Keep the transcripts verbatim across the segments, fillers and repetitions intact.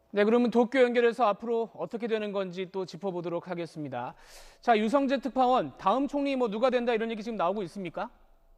네, 그러면 도쿄 연결해서 앞으로 어떻게 되는 건지 또 짚어보도록 하겠습니다. 자, 유성재 특파원, 다음 총리 뭐 누가 된다 이런 얘기 지금 나오고 있습니까?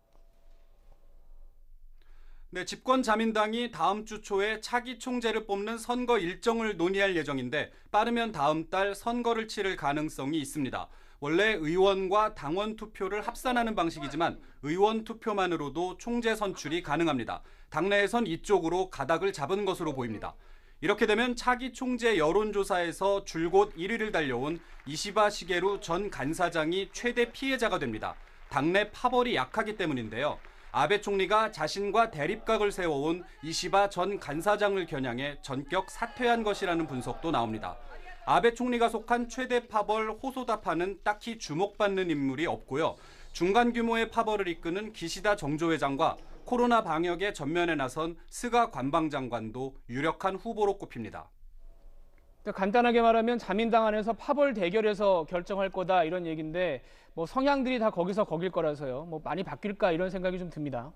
네, 집권 자민당이 다음 주 초에 차기 총재를 뽑는 선거 일정을 논의할 예정인데 빠르면 다음 달 선거를 치를 가능성이 있습니다. 원래 의원과 당원 투표를 합산하는 방식이지만 의원 투표만으로도 총재 선출이 가능합니다. 당내에선 이쪽으로 가닥을 잡은 것으로 보입니다. 이렇게 되면 차기 총재 여론조사에서 줄곧 일 위를 달려온 이시바 시게루 전 간사장이 최대 피해자가 됩니다. 당내 파벌이 약하기 때문인데요. 아베 총리가 자신과 대립각을 세워온 이시바 전 간사장을 겨냥해 전격 사퇴한 것이라는 분석도 나옵니다. 아베 총리가 속한 최대 파벌 호소다파는 딱히 주목받는 인물이 없고요. 중간 규모의 파벌을 이끄는 기시다 정조회장과 코로나 방역에 전면에 나선 스가 관방장관도 유력한 후보로 꼽힙니다. 간단하게 말하면 자민당 안에서 파벌 대결에서 결정할 거다 이런 얘기인데 뭐 성향들이 다 거기서 거길 거라서요. 뭐 많이 바뀔까 이런 생각이 좀 듭니다.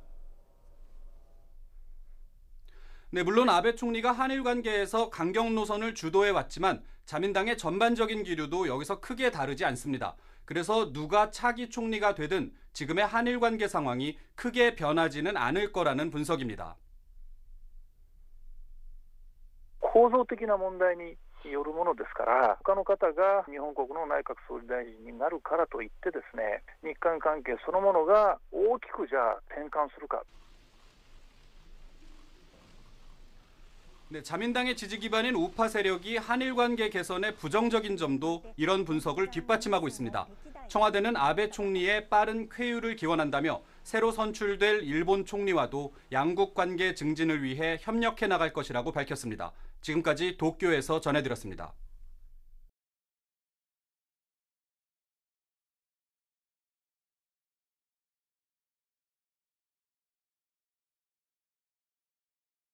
네, 물론 아베 총리가 한일 관계에서 강경 노선을 주도해 왔지만 자민당의 전반적인 기류도 여기서 크게 다르지 않습니다. 그래서 누가 차기 총리가 되든 지금의 한일 관계 상황이 크게 변하지는 않을 거라는 분석입니다. 構造的な問題によるものですから、他の方が日本国の内閣総理大臣になるからといってですね、日韓関係そのものが大きくじゃあ転換するか。 네, 자민당의 지지 기반인 우파 세력이 한일 관계 개선에 부정적인 점도 이런 분석을 뒷받침하고 있습니다. 청와대는 아베 총리의 빠른 쾌유를 기원한다며 새로 선출될 일본 총리와도 양국 관계 증진을 위해 협력해 나갈 것이라고 밝혔습니다. 지금까지 도쿄에서 전해드렸습니다.